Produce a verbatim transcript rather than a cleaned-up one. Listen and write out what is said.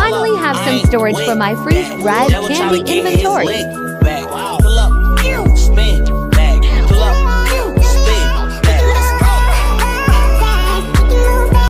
finally have some storage for my freeze-dried candy inventory.